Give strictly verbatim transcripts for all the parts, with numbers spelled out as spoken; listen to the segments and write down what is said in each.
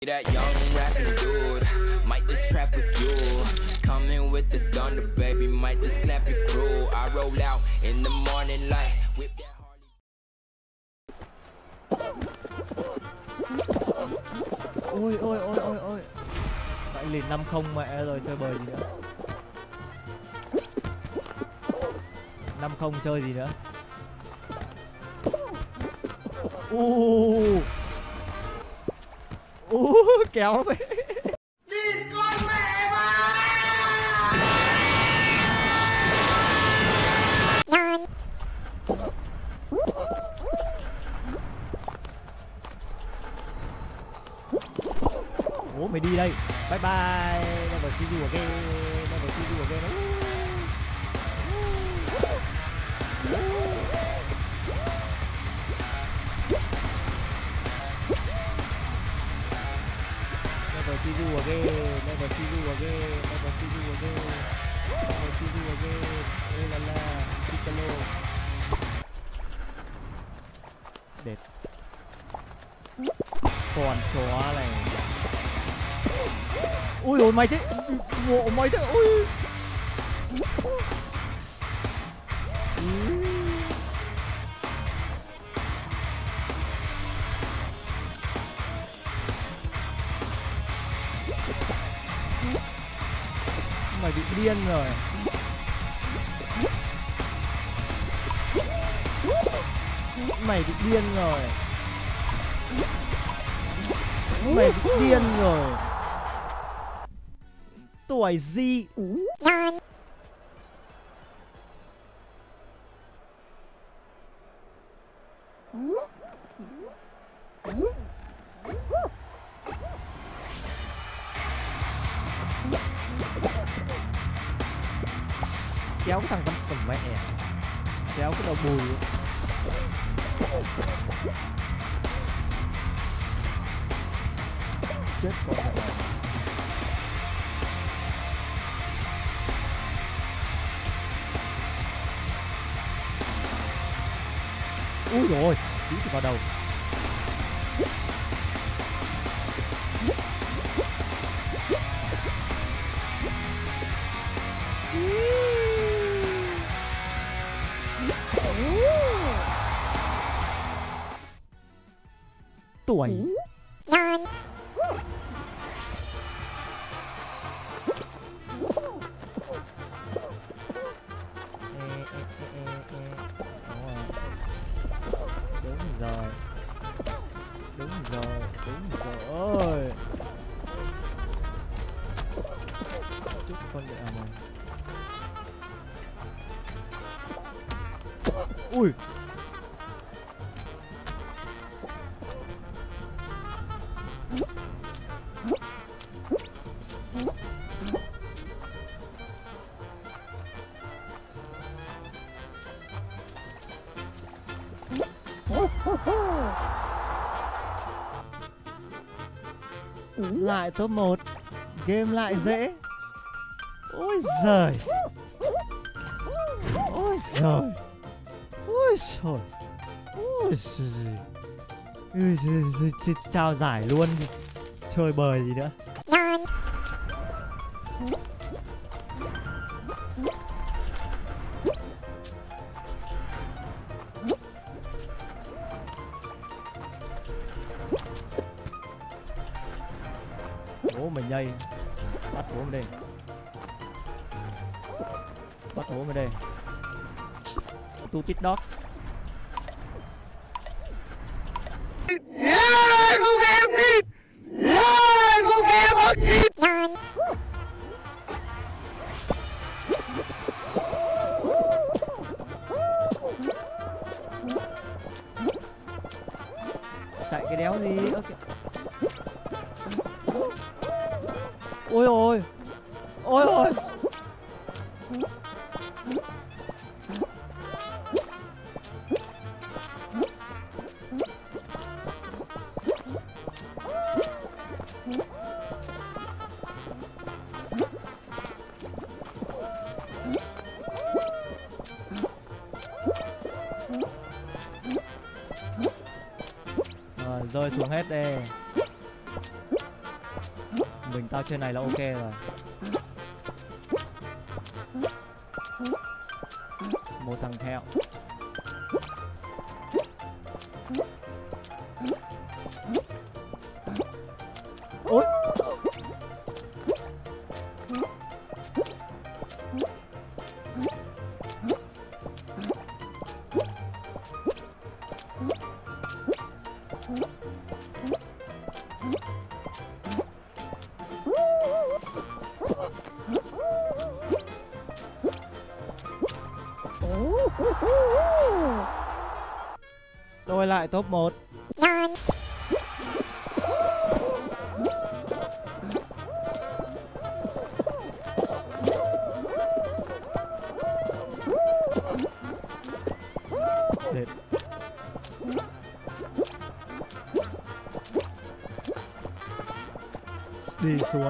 That young rapping dude might just trap with you. Coming with the thunder, baby, might just clap your crew. I roll out in the morning light. Whip that Harley. Ôi ôi ôi ôi ôi. Lại liền năm không mẹ rồi, chơi bời gì nữa. năm không chơi gì nữa. Uh. Uh, kéo vậy. Địt con mẹ mà. Ủa mày đi đây. Bye bye. Never see you again. Never see you again. Never see you again. Never see you again. Never see you again. Never see you again. Ê la la. Piccolo. Đệt. Còn chó này. Ui ôi mày thế. Ngộ mày thế. Ui. Mày bị điên rồi. Mày bị điên rồi. Mày bị điên rồi. Tuổi gì? Kéo cái thằng con cầm mẹ. Kéo cái đầu bùi. Chết con này. Úi dồi ôi, tí thì vào đầu. Tuổi. Đúng rồi. Đúng rồi, đúng rồi. Chúc con để à mày. Ui. Lại top một. Game lại dễ. Ôi giời. Ôi giời. Ôi giời. Ôi giời. Ôi giời. Trao giải luôn. Chơi bời gì nữa. Bố mình nhây. Bắt bố mình đây. Bắt bố mình đây. Tu tít dog. Yeah, go get me. Yeah, go get me. Chạy cái đéo gì? Ôi ôi. Ôi ôi. Rồi rơi xuống hết đây. mình tao trên này là ok rồi. Một thằng theo. Ôi. Tôi lại top một. Đệt. Đi xuống.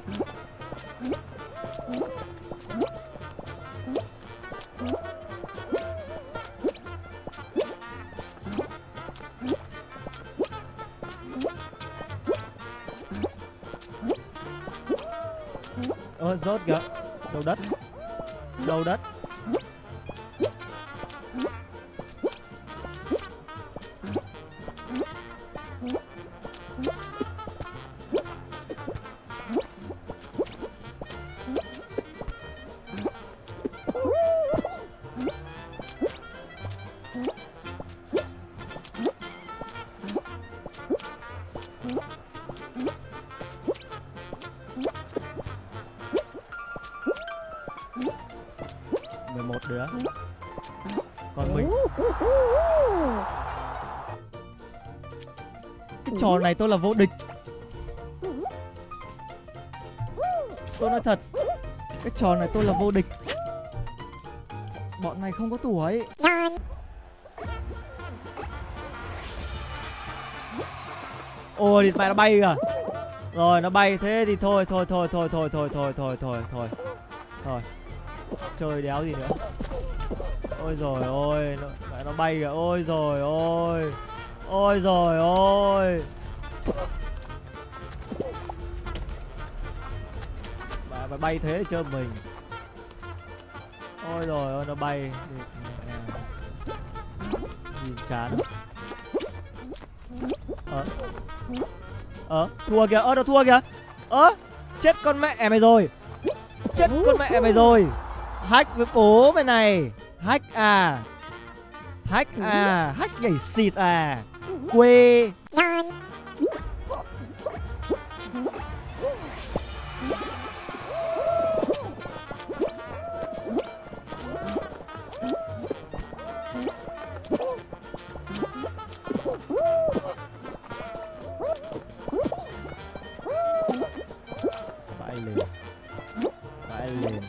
Ơ rớt kìa. Đầu đất. Đầu đất. mười một đứa. Còn mình. Cái trò này tôi là vô địch. Tôi nói thật, cái trò này tôi là vô địch. Bọn này không có tuổi. Ôi thì mẹ nó bay kìa. Rồi nó bay thế thì thôi thôi thôi thôi thôi thôi thôi thôi thôi thôi thôi chơi đéo gì nữa. Ôi rồi ôi nó, mẹ nó bay kìa. Ôi rồi ôi. Ôi rồi ôi. Mẹ mày bay thế chơi mình. Ôi rồi ôi nó bay. Nhìn chán. Ờ Ờ thua kìa. Ơ nó thua kìa. Ơ chết con mẹ mày rồi. Chết con mẹ mày rồi. Hack với bố mày này. Hack à. Hack à. Hack nhảy xịt à. Quê. Vãi lên. Vãi lên.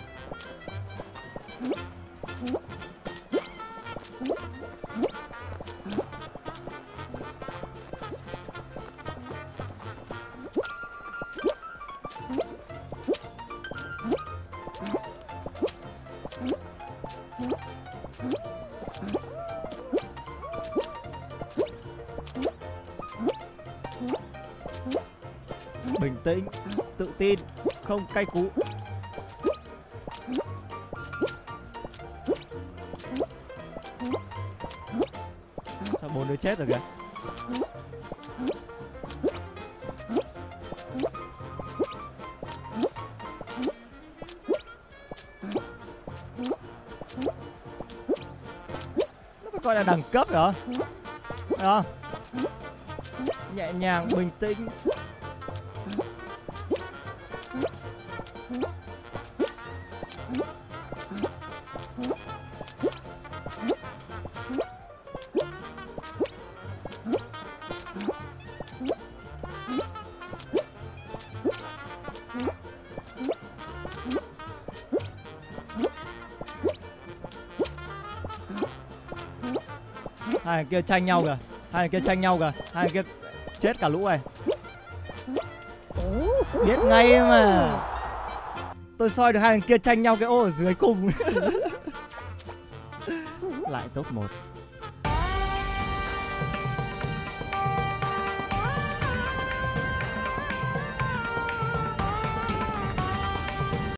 Bình tĩnh, tự tin, không cay cú. Sao bốn đứa chết rồi kìa. Nó phải coi là đẳng cấp hả? Thấy không? Nhẹ nhàng, bình tĩnh. Hai thằng kia tranh nhau kìa. Hai thằng kia tranh nhau kìa. Hai thằng kia chết cả lũ này. Biết ngay mà. Tôi soi được hai thằng kia tranh nhau cái ô ở dưới cùng. Lại top một.